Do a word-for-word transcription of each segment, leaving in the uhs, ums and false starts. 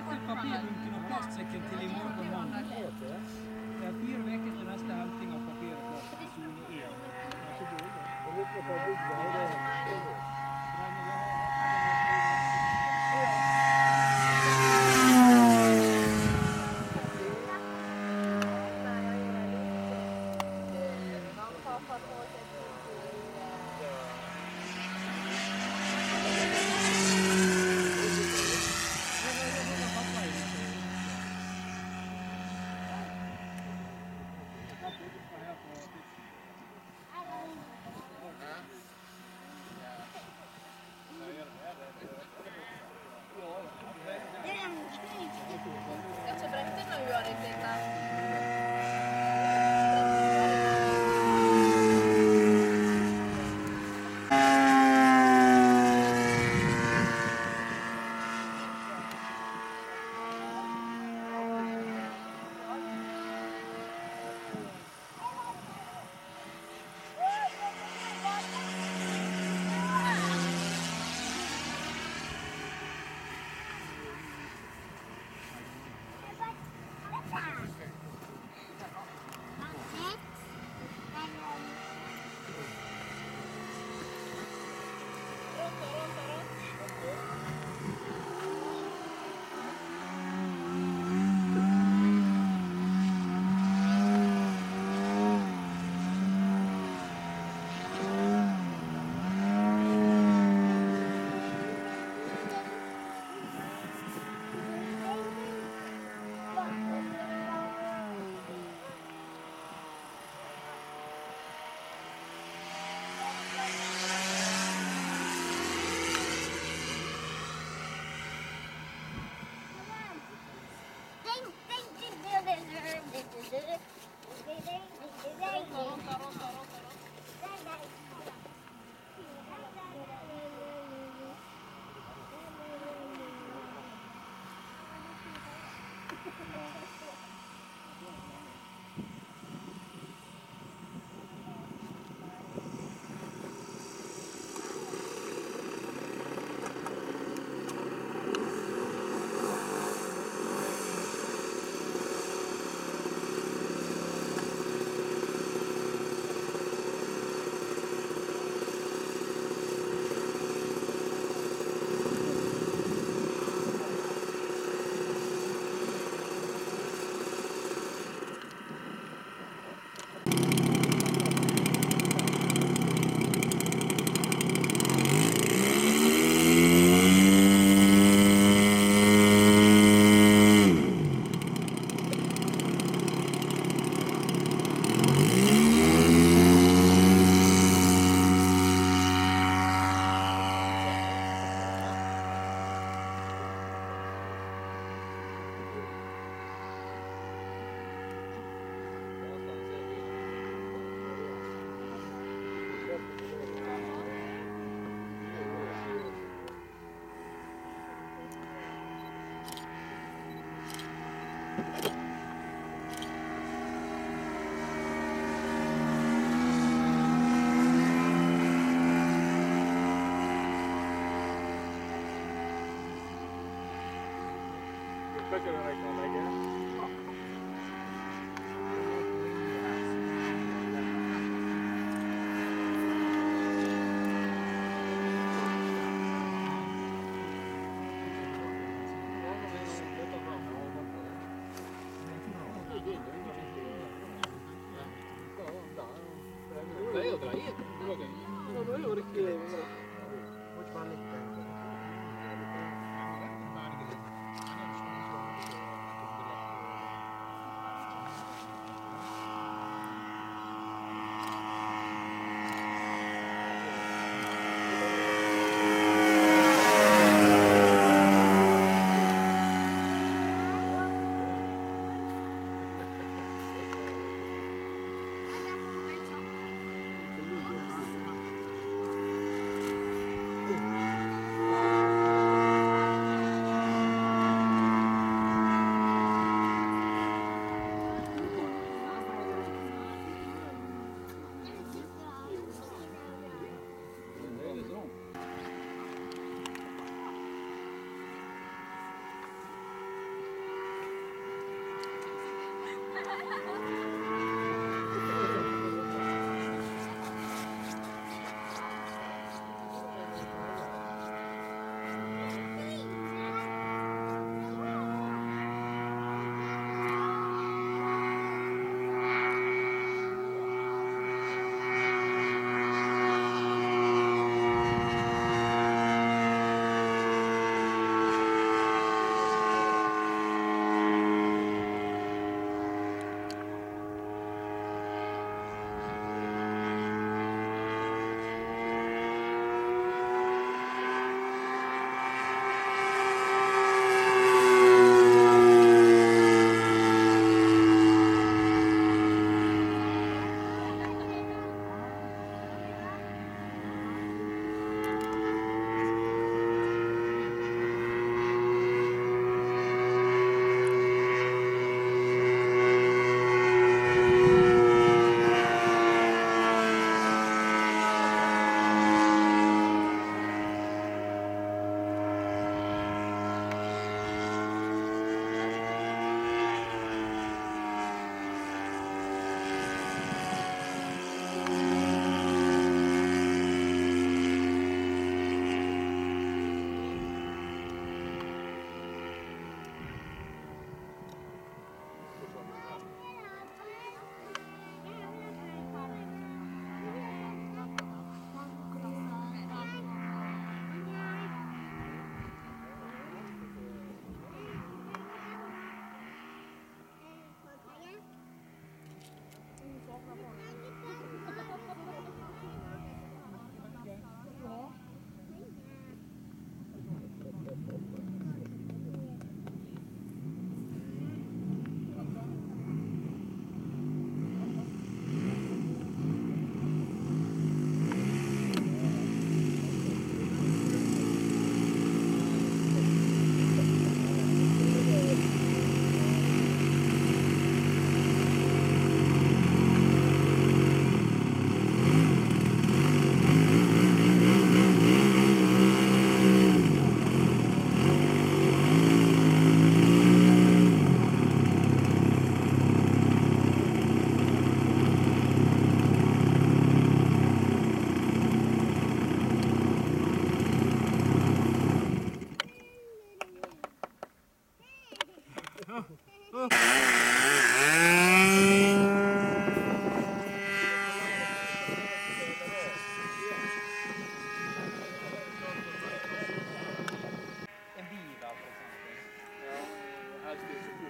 Dette papirbunken og plastsekken til i morgen mandag. Det er fire uker til neste henting av papir og plast i zone én. Katso brette når du har det til deg.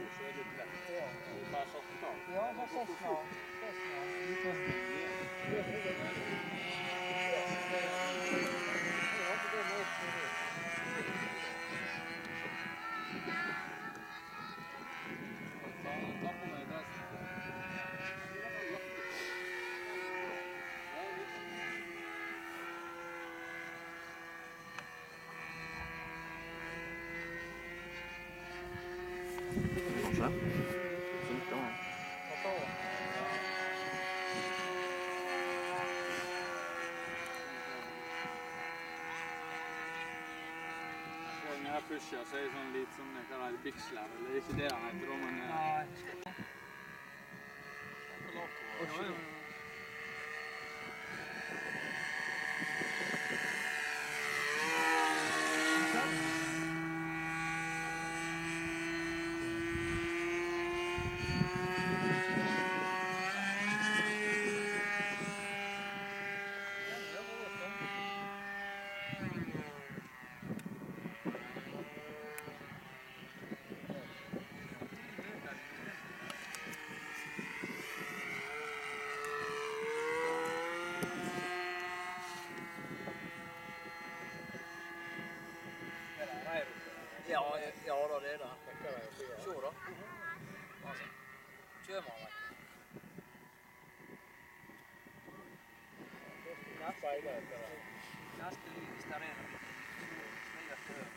stor så är det lite lätt. Ja. Ungefär Cessna. Ja, så Cessna. Ta på mig det. Kanskje? Funker det? Den her pusher så er det sånn litt som jeg kaller biksler, eller ikke det han heter da, men... Nei. Ja, ja da, det er det. Se da. Altså, kjører man, vet du. Neste lyd, hvis det er noe. Slik at det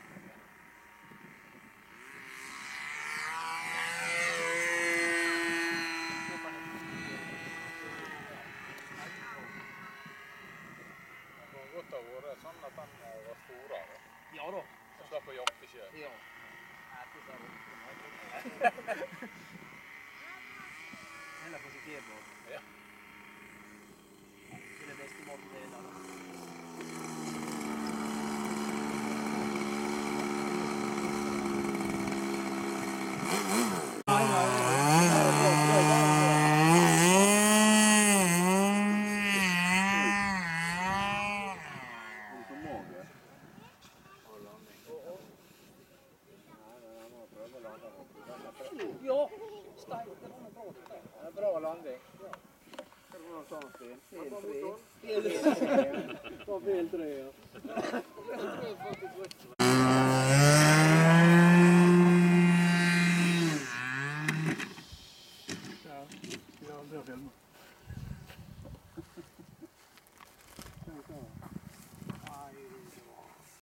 Godt har vært sånn at den var storere. Ja da. Så slapp å jakte selv. Ja. Heller på sitt tebord. Ja. Det er det beste måten det er da. Ja, steik, det var noe bra. Det er bra landing. Ja. Det var noe sånn stil. Fel tre. Det var fel tre, ja. Fel tre, faktisk.